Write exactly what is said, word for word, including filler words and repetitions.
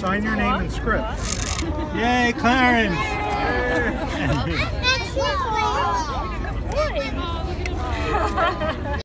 sign your name and script. Yay, Clarence! That's